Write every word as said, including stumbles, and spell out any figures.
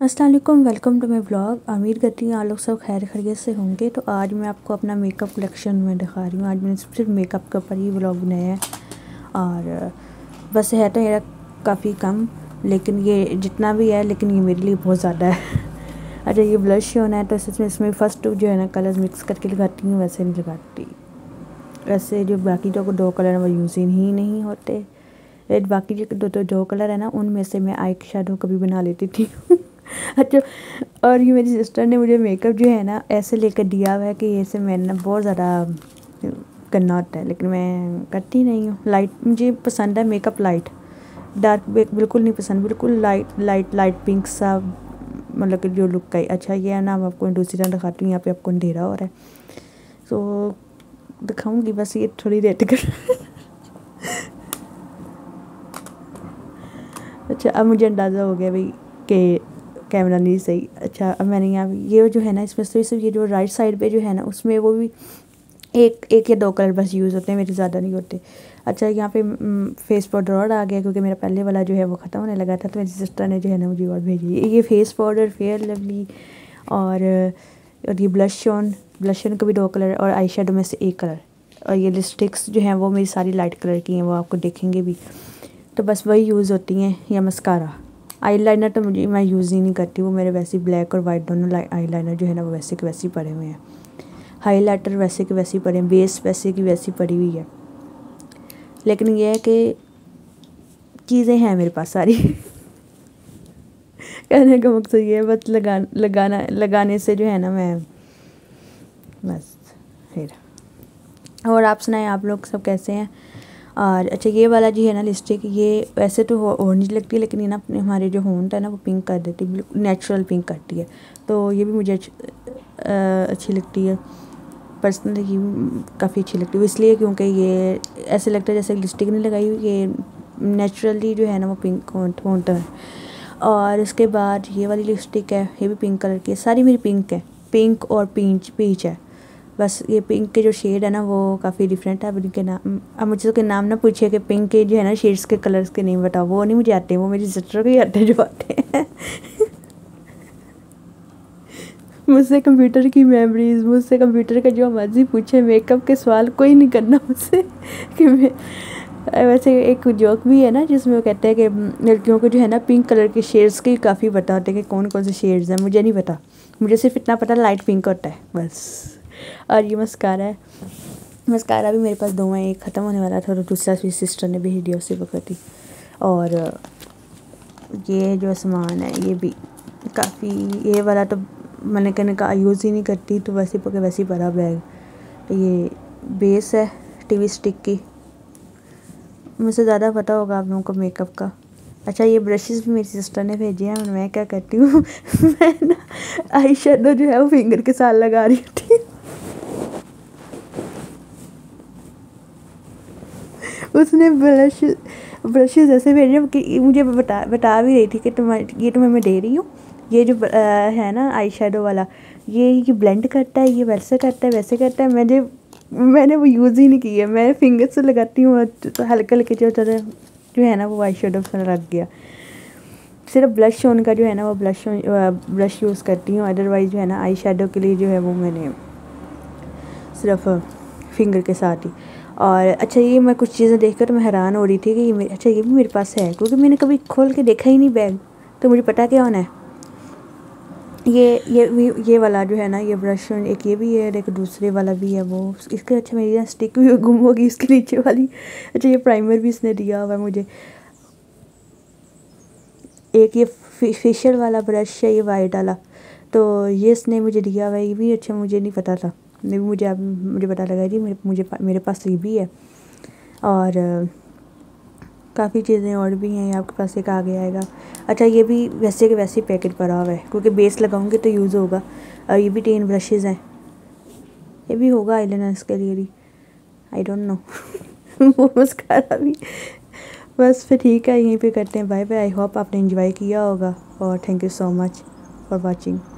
अस्सलाम वालेकुम, welcome to my vlog. उम्मीद करती हूँ आप लोग सब खैर खैरियत से होंगे। तो आज मैं आपको अपना मेकअप कलेक्शन में दिखा रही हूँ। आज मैंने सिर्फ मेकअप के ऊपर ही व्लॉग बनाया है और बस है तो मेरा काफ़ी कम, लेकिन ये जितना भी है लेकिन ये मेरे लिए बहुत ज़्यादा है। अच्छा, ये ब्लश होना है तो इसमें इसमें फ़र्स्ट जो है ना कलर मिक्स करके लगाती हूँ, वैसे नहीं लगाती। वैसे जो बाकी जो दो कलर हैं वो यूज़ ही नहीं होते। बाकी जो दो दो जो कलर है ना उनमें से मैं आई शेडो कभी बना लेती थी। अच्छा, और ये मेरी सिस्टर ने मुझे मेकअप जो है ना ऐसे लेकर दिया हुआ है कि ऐसे मैंने ना बहुत ज़्यादा करना होता है, लेकिन मैं करती नहीं हूँ। लाइट मुझे पसंद है, मेकअप लाइट, डार्क बिल्कुल नहीं पसंद। बिल्कुल लाइट लाइट लाइट पिंक सा, मतलब कि जो लुक का ही अच्छा ये है ना। मैं आपको दूसरी तरह दिखाती हूँ, यहाँ पे आपको अंधेरा हो रहा है तो दिखाऊंगी बस ये थोड़ी देर तक। अच्छा, अब मुझे अंदाज़ा हो गया भाई कि कैमरा नहीं सही। अच्छा, अब मैंने यहाँ ये जो है ना इसमें सिर्फ ये जो राइट साइड पे जो है ना उसमें वो भी एक एक या दो कलर बस यूज़ होते हैं, मेरे ज़्यादा नहीं होते। अच्छा, यहाँ पे फेस पाउडर और आ गया क्योंकि मेरा पहले वाला जो है वो ख़त्म होने लगा था, तो मेरी सिस्टर ने जो है ना मुझे और भेजी। ये फेस पाउडर फेयर लवली और और ये ब्लश ऑन ब्लश ऑन का भी दो कलर और आई शेडो में से एक कलर, और ये लिपस्टिक्स जो हैं वो मेरी सारी लाइट कलर की हैं, वो आपको देखेंगे भी। तो बस वही यूज़ होती हैं। या मस्कारा, आईलाइनर तो मुझे मैं यूज़ ही नहीं करती, वो मेरे वैसे ब्लैक और वाइट दोनों आईलाइनर जो है ना वो वैसे के वैसे ही पड़े हुए हैं। हाईलाइटर वैसे के वैसे ही पड़े हैं, बेस वैसे की वैसी पड़ी हुई है, लेकिन ये है कि चीज़ें हैं मेरे पास सारी। कहने का मकसद ये है बस लगा लगाना लगाने से जो है ना मैं बस फिर। और आप सुनाएं, आप लोग सब कैसे हैं? और अच्छा, ये वाला जो है ना लिपस्टिक, ये वैसे तो ऑरेंज लगती है लेकिन ये ना अपने हमारे जो होंठ है ना वो पिंक कर देती है, बिल्कुल नेचुरल पिंक करती है। तो ये भी मुझे अच्छी, अच्छी लगती है पर्सनली, ये काफ़ी अच्छी लगती है इसलिए क्योंकि ये ऐसे लगता है जैसे लिपस्टिक नहीं लगाई हुई, ये नेचुरली जो है ना वो पिंक होंठ होंठ है। और उसके बाद ये वाली लिपस्टिक है, ये भी पिंक कलर की है, सारी मेरी पिंक है, पिंक और पीच पीच है। बस ये पिंक के जो शेड है ना वो काफ़ी डिफरेंट है। अब इनके नाम, अब मुझे तो के नाम ना पूछिए कि पिंक के जो है ना शेड्स के कलर्स के नेम बताओ, वो नहीं मुझे आते, वो मेरी सिस्टर को ही आते जो आते हैं। मुझसे कंप्यूटर की मेमोरीज, मुझसे कंप्यूटर का जो मर्जी पूछे, मेकअप के सवाल कोई नहीं करना मुझसे। कि मैं वैसे एक जोक भी है ना जिसमें वो कहते हैं कि लड़कियों को जो है ना पिंक कलर के शेड्स के काफ़ी पता होते हैं कि कौन कौन से शेड्स हैं। मुझे नहीं पता, मुझे सिर्फ इतना पता लाइट पिंक होता है बस। और ये मस्कारा है, मस्कारा भी मेरे पास दो हैं, एक ख़त्म होने वाला था तो दूसरा मेरी सिस्टर ने भेज दिया उससे वक्त ही। और ये जो सामान है ये भी काफ़ी, ये वाला तो मैंने कहने का यूज़ ही नहीं करती, तो वैसे पके वैसे ही पड़ा बैग। ये बेस है टीवी स्टिक की, मुझसे ज़्यादा पता होगा आप लोगों को मेकअप का। अच्छा, ये ब्रशेस भी मेरी सिस्टर ने भेजे हैं। मैं क्या करती हूँ, मैं ना आई शेडो जो है वो फिंगर के साथ लगा रही थी। उसने ब्रश ब्रशेस ऐसे भेजे कि मुझे बता बता भी रही थी कि तुम्हारे ये तुम्हें मैं दे रही हूँ, ये जो आ, है ना आई शेडो वाला, ये ये ब्लेंड करता है, ये वैसे करता है वैसे करता है। मैंने मैंने वो यूज़ ही नहीं की है, मैं फिंगर से लगाती हूँ तो हल्के हल्के जो तरह जो है ना वो आई शेडो से लग गया। सिर्फ ब्लश ऑन का जो है ना वो ब्लश ब्रश यूज़ करती हूँ, अदरवाइज़ जो है ना आई शेडो के लिए जो है वो मैंने सिर्फ फिंगर के साथ ही। और अच्छा, ये मैं कुछ चीज़ें देखकर तो मैं हैरान हो रही थी कि ये मेरे, अच्छा ये भी मेरे पास है क्योंकि मैंने कभी खोल के देखा ही नहीं बैग, तो मुझे पता क्या होना है। ये ये ये वाला जो है ना ये ब्रश, एक ये भी है और एक दूसरे वाला भी है वो इसके। अच्छा, मेरी यहाँ स्टिक भी गुम होगी इसके नीचे वाली। अच्छा, ये प्राइमर भी इसने दिया हुआ है मुझे। एक ये फेशियल वाला ब्रश है, ये वाइट वाला, तो ये इसने मुझे दिया हुआ है, ये भी अच्छा मुझे नहीं पता था, नहीं मुझे अब मुझे पता लगा जी मेरे मुझे मेरे पास ये भी है। और काफ़ी चीज़ें और भी हैं, आपके पास एक आगे आएगा। अच्छा, ये भी वैसे के वैसे पैकेट पड़ा हुआ है क्योंकि बेस लगाऊंगी तो यूज़ होगा। और ये भी टेन ब्रशेज़ हैं, ये भी होगा आईलाइनर के लिए भी, आई डोंट नो। वो मस्कारा भी। बस फिर ठीक है, यहीं पे करते हैं बाय बाय। आई होप आपने एंजॉय किया होगा और thank you so much for watching.